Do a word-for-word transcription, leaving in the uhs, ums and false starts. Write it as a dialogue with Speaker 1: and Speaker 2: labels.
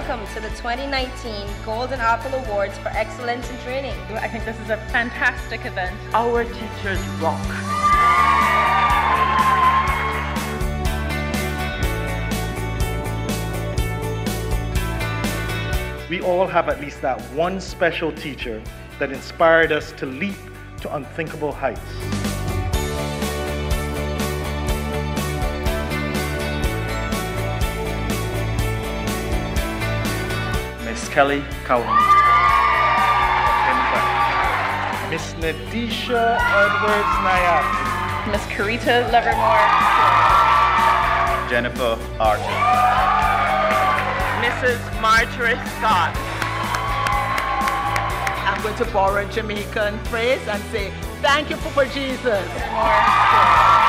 Speaker 1: welcome to the twenty nineteen Golden Apple Awards for Excellence in Training.
Speaker 2: I think this is a fantastic event.
Speaker 3: Our teachers rock.
Speaker 4: We all have at least that one special teacher that inspired us to leap to unthinkable heights.
Speaker 5: Miss Kelly Cowling.
Speaker 4: Miss Nadisha Edwards-Nayat.
Speaker 2: Miss Carita Livermore.
Speaker 5: Jennifer Archer.
Speaker 3: Missus Marjorie Scott. I'm going to borrow a Jamaican phrase and say, thank you, Papa Jesus.
Speaker 2: More.